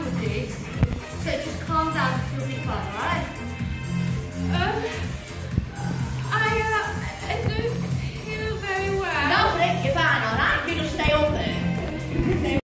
with this. So just calm down, you'll be fine, alright?